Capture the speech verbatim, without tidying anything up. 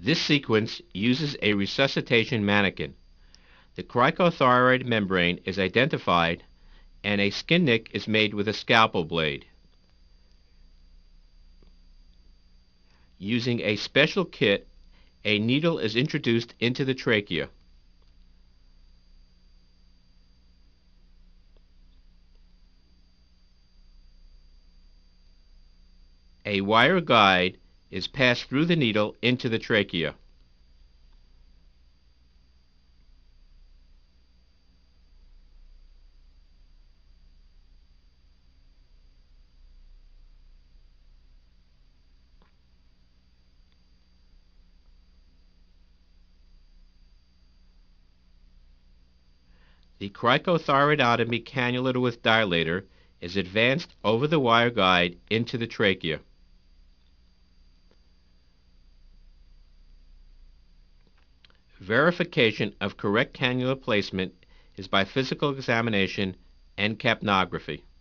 This sequence uses a resuscitation mannequin. The cricothyroid membrane is identified and a skin nick is made with a scalpel blade. Using a special kit, a needle is introduced into the trachea. A wire guide is passed through the needle into the trachea. The cricothyroidotomy cannula with dilator is advanced over the wire guide into the trachea. Verification of correct cannula placement is by physical examination and capnography.